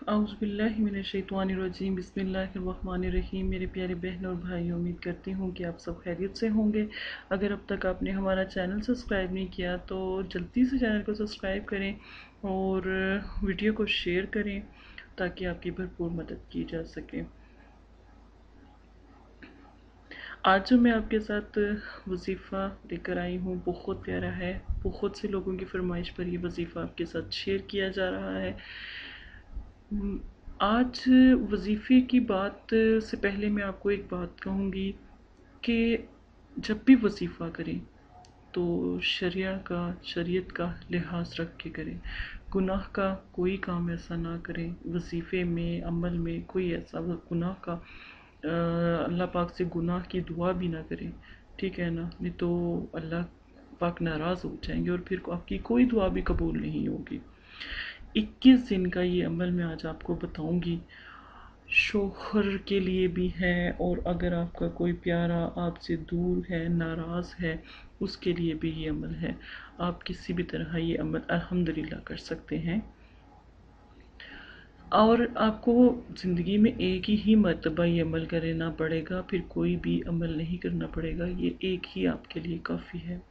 औज़ु बिल्लाहि मिनश्शैतानिर्रजीम बिस्मिल्लाहिर्रहमानिर्रहीम। मेरे प्यारे बहन और भाई, उम्मीद करती हूँ कि आप सब खैरियत से होंगे। अगर अब तक आपने हमारा चैनल सब्सक्राइब नहीं किया तो जल्दी से चैनल को सब्सक्राइब करें और वीडियो को शेयर करें ताकि आपकी भरपूर मदद की जा सके। आज जो मैं आपके साथ वजीफ़ा लेकर आई हूँ बहुत प्यारा है। बहुत से लोगों की फरमाइश पर ये वजीफ़ा आपके साथ शेयर किया जा रहा है। आज वजीफ़े की बात से पहले मैं आपको एक बात कहूँगी कि जब भी वजीफ़ा करें तो शरीयत का लिहाज रख के करें। गुनाह का कोई काम ऐसा ना करें, वजीफ़े में अमल में कोई ऐसा गुनाह का अल्लाह पाक से गुनाह की दुआ भी ना करें, ठीक है ना। नहीं तो अल्लाह पाक नाराज़ हो जाएंगे और फिर आपकी कोई दुआ भी कबूल नहीं होगी। 21 दिन का ये अमल मैं आज आपको बताऊंगी। शोहर के लिए भी है और अगर आपका कोई प्यारा आपसे दूर है, नाराज़ है, उसके लिए भी ये अमल है। आप किसी भी तरह ये अमल अल्हम्दुलिल्लाह कर सकते हैं। और आपको ज़िंदगी में एक ही मर्तबा ये अमल करना पड़ेगा, फिर कोई भी अमल नहीं करना पड़ेगा। ये एक ही आपके लिए काफ़ी है।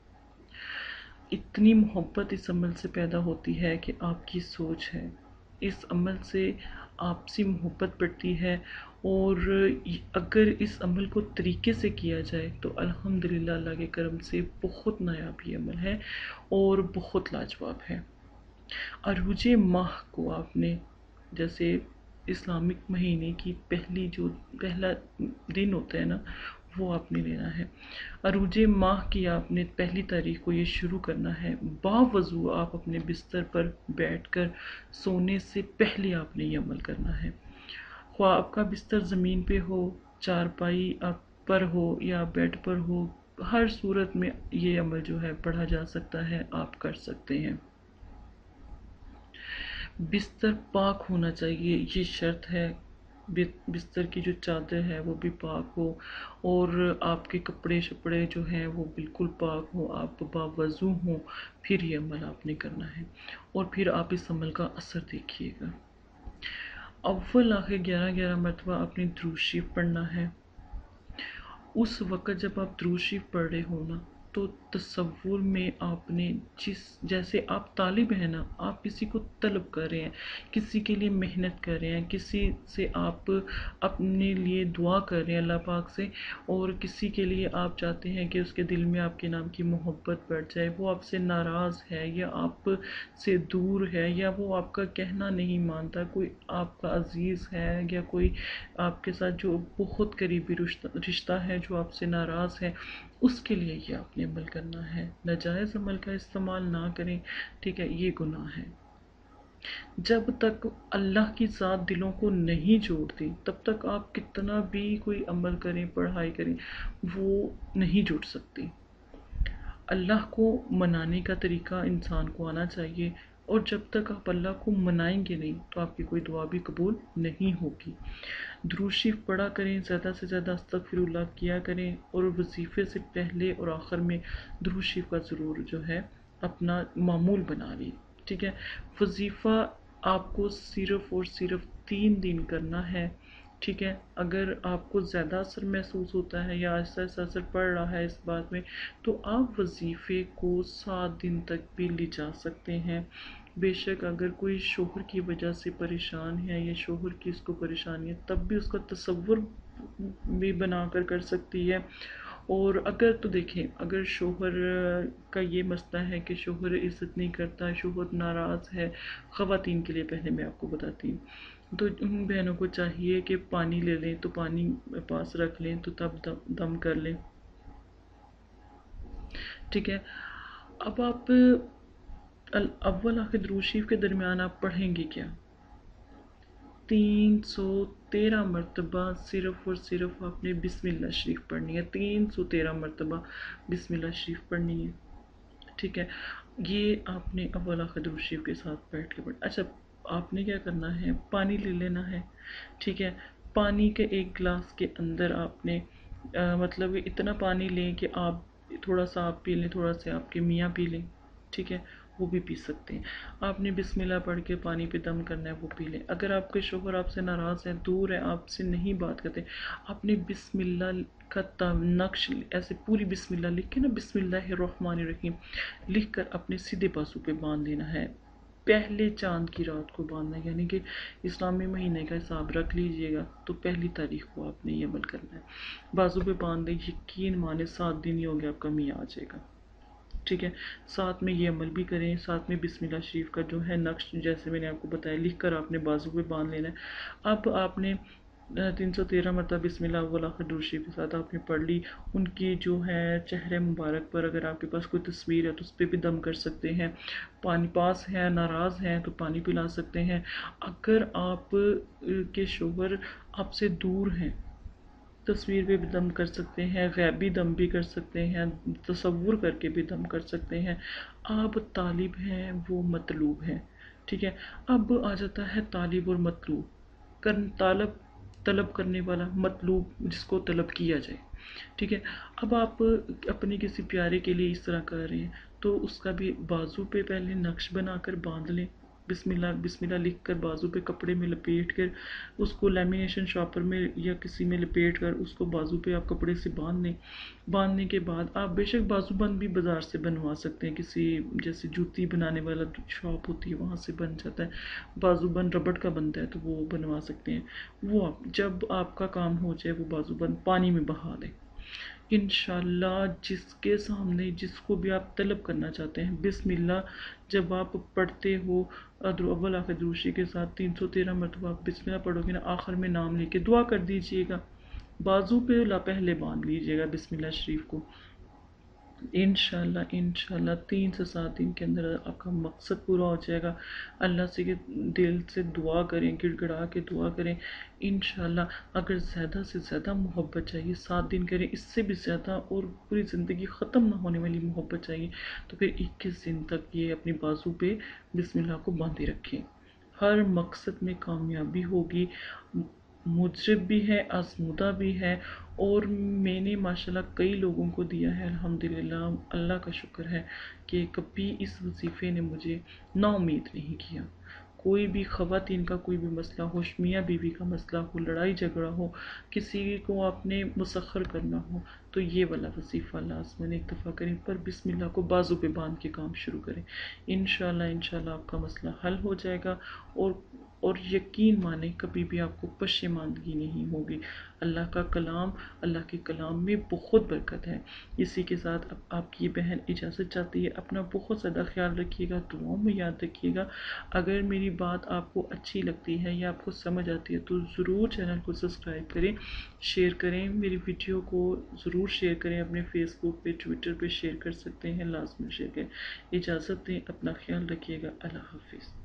इतनी मोहब्बत इस अमल से पैदा होती है कि आपकी सोच है, इस अमल से आपसी मोहब्बत बढ़ती है। और अगर इस अमल को तरीके से किया जाए तो अल्हम्दुलिल्लाह अल्लाह के करम से बहुत नायाब ये अमल है और बहुत लाजवाब है। अरूज माह को आपने, जैसे इस्लामिक महीने की पहला दिन होता है ना, वो आपने लेना है। अरूज माह की आपने पहली तारीख को ये शुरू करना है। बावजू आप अपने बिस्तर पर बैठकर सोने से पहले आपने ये अमल करना है। ख्वाह आपका बिस्तर ज़मीन पे हो, चारपाई आप पर हो या बेड पर हो, हर सूरत में ये अमल जो है पढ़ा जा सकता है, आप कर सकते हैं। बिस्तर पाक होना चाहिए, ये शर्त है। बिस्तर की जो चादर है वो भी पाक हो और आपके कपड़े शपड़े जो हैं वो बिल्कुल पाक हो, आप बावज़ू हों, फिर ये अमल आपने करना है। और फिर आप इस अमल का असर देखिएगा। अव्वल आखिर 11-11 मरतबा आपने दुरूद शरीफ पढ़ना है। उस वक़्त जब आप दुरूद शरीफ पढ़ रहे हो ना, तो तसव्वुर में आपने जैसे आप तालिब हैं ना, आप किसी को तलब कर रहे हैं, किसी के लिए मेहनत कर रहे हैं, किसी से आप अपने लिए दुआ कर रहे हैं अल्लाह पाक से, और किसी के लिए आप चाहते हैं कि उसके दिल में आपके नाम की मोहब्बत बढ़ जाए। वो आपसे नाराज़ है या आप से दूर है या वो आपका कहना नहीं मानता, कोई आपका अजीज़ है या कोई आपके साथ जो बहुत करीबी रिश्ता है जो आपसे नाराज़ है, उसके लिए ये आपने अमल करना है। नाजायज़ अमल का इस्तेमाल ना करें, ठीक है, ये गुनाह है। जब तक अल्लाह की ज़ात दिलों को नहीं जोड़ती तब तक आप कितना भी कोई अमल करें, पढ़ाई करें, वो नहीं जुड़ सकती। अल्लाह को मनाने का तरीका इंसान को आना चाहिए, और जब तक आप अल्लाह को मनाएंगे नहीं तो आपकी कोई दुआ भी कबूल नहीं होगी। दुरूद शरीफ पढ़ा करें, ज़्यादा से ज़्यादा अस्तगफिरुल्लाह किया करें, और वजीफ़े से पहले और आखिर में दुरूद शरीफ का ज़रूर जो है अपना मामूल बना लें, ठीक है। वजीफ़ा आपको सिर्फ़ और सिर्फ 3 दिन करना है, ठीक है। अगर आपको ज़्यादा असर महसूस होता है या ऐसा असर पड़ रहा है इस बात में, तो आप वजीफ़े को 7 दिन तक भी ले जा सकते हैं। बेशक अगर कोई शोहर की वजह से परेशान है या शोहर की उसको परेशानी है, तब भी उसका तसव्वुर भी बनाकर कर सकती है। और अगर तो देखें, अगर शोहर का ये मसला है कि शोहर इज़्ज़त नहीं करता, शोहर नाराज़ है, ख़वातीन के लिए पहले मैं आपको बताती हूँ, तो उन बहनों को चाहिए कि पानी ले लें, तो पानी पास रख लें, तो तब दम कर लें, ठीक है। अब आप अव्वल आखिर दुरूद शरीफ के दरमियान आप पढ़ेंगे क्या? 313 मरतबा सिर्फ़ और सिर्फ आपने बिस्मिल्लाह शरीफ पढ़नी है। 313 मरतबा बिस्मिल्लाह शरीफ पढ़नी है, ठीक है। ये आपने अव्वल आखिर दुरूद शरीफ के साथ बैठ के पढ़। अच्छा, आपने क्या करना है, पानी ले लेना है, ठीक है। पानी के एक गिलास के अंदर आपने मतलब इतना पानी लें कि आप थोड़ा सा आप पी लें, थोड़ा सा आपके मियाँ पी लें, ठीक है। وہ بھی پی سکتے ہیں۔ آپ نے بسم اللہ پڑھ کے پانی پہ دم کرنا ہے، وہ پی لیں۔ اگر آپ کے شوہر آپ سے ناراض ہیں، دور ہیں، آپ سے نہیں بات کرتے، آپ نے بسم اللہ کا نقش ایسے پوری بسم اللہ لکھ کے نا، بسم اللہ الرحمن الرحیم لکھ کر اپنے سیدھے بازو پہ باندھ دینا ہے۔ پہلے چاند کی رات کو باندھنا ہے، یعنی کہ اسلامی مہینے کا حساب رکھ لیجئے گا تو پہلی تاریخ کو آپ نے یہ عمل کرنا ہے۔ بازو پہ باندھ دیں، یقین مانے 7 دن ہی ہو گیا، آپ کا میاں آ جائے گا۔ ٹھیک ہے، ساتھ میں یہ عمل بھی کریں، ساتھ میں بسم اللہ شریف کا جو ہے نقش جیسے میں نے آپ کو بتایا لکھ کر آپ نے بازو پہ باندھ لینا ہے۔ اب آپ نے 313 مرتبہ بسم اللہ اول آخر درود شریف کے ساتھ آپ نے پڑھ لی۔ ان کی جو ہے چہرے مبارک پر اگر آپ کے پاس کوئی تصویر ہے تو اس پہ بھی دم کر سکتے ہیں۔ پانی پاس ہے، ناراض ہیں تو پانی پلا سکتے ہیں۔ اگر آپ کے شوہر آپ سے دور ہیں، تصویر پہ بھی دم کر سکتے ہیں، غیبی دم بھی کر سکتے ہیں، تصور کر کے بھی دم کر سکتے ہیں۔ آپ طالب ہیں، وہ مطلوب ہیں۔ ٹھیک ہے، اب آ جاتا ہے طالب اور مطلوب۔ طلب کرنے والا، مطلوب جس کو طلب کیا جائے۔ ٹھیک ہے، اب آپ اپنے کسی پیارے کے لیے اس طرح کر رہے ہیں تو اس کا بھی بازو پہ پہلے نقش بنا کر باندھ لیں، بسم اللہ لکھ کر بازو پہ کپڑے میں لپیٹ کر اس کو لیمینیشن شاپر میں یا کسی میں لپیٹ کر اس کو بازو پہ آپ کپڑے سے باندھ لیں۔ باندھنے کے بعد آپ بے شک بازو بند بھی بازار سے بنوا سکتے ہیں، کسی جیسے جوتی بنانے والا شاپ ہوتی ہے وہاں سے بن جاتا ہے، بازو بند ربڑ کا بنتا ہے تو وہ بنوا سکتے ہیں۔ وہ جب آپ کا کام ہو جائے وہ بازو بند پانی میں بہا دیں۔ انشاءاللہ جس کے سامنے جس کو بھی آپ طلب کرنا چاہتے ہیں، بسم اللہ جب آپ پڑھتے ہو اول آخر درود شریف کے ساتھ 313 مرتبہ آپ بسم اللہ پڑھو گے نا، آخر میں نام لے کے دعا کر دیجئے گا، بازو پہ پہلے باندھ لیجئے گا بسم اللہ شریف کو۔ انشاءاللہ 3 سے 7 دن کے اندر آپ کا مقصد پورا ہو جائے گا۔ اللہ سے دل سے دعا کریں، گڑ گڑا کے دعا کریں۔ انشاءاللہ اگر زیادہ سے زیادہ محبت چاہیے 7 دن کریں، اس سے بھی زیادہ اور پوری زندگی ختم نہ ہونے والی محبت چاہیے تو پھر 21 دن تک یہ اپنی بازو پہ بسم اللہ کو باندھے رکھیں۔ ہر مقصد میں کامیابی ہوگی۔ مجرب بھی ہے، آزمودہ بھی ہے، اور میں نے ماشاءاللہ کئی لوگوں کو دیا ہے، الحمدللہ اللہ کا شکر ہے کہ کبھی اس وظیفے نے مجھے نا امید نہیں کیا۔ کوئی بھی خواتین کا کوئی بھی مسئلہ ہو، میاں بیوی کا مسئلہ ہو، لڑائی جھگڑا ہو، کسی کو آپ نے مسخر کرنا ہو تو یہ والا وظیفہ لازماً ایک دفعہ کریں، پر بسم اللہ کو بازو پہ باندھ کے کام شروع کریں۔ انشاءاللہ آپ کا مسئلہ حل ہو جائے گا، اور یقین مانیں کبھی بھی آپ کو پشیماندگی نہیں ہوگی۔ اللہ کا کلام، اللہ کے کلام میں بہت برکت ہے۔ اسی کے ساتھ اب آپ کی بہن اجازت چاہتی ہے، اپنا بہت زیادہ خیال رکھیے گا، دعاؤں میں یاد رکھیے گا۔ اگر میری بات آپ کو اچھی لگتی ہے یا آپ کو سمجھ آتی ہے تو ضرور چینل کو سبسکرائب کریں، شیئر کریں، میری ویڈیو کو ضرور شیئر کریں، اپنے فیس بک پہ، ٹویٹر پہ شیئر کر سکتے ہیں، لازمی شیئر کریں۔ اجازت دیں، اپنا خیال رکھیے گا، اللہ حافظ۔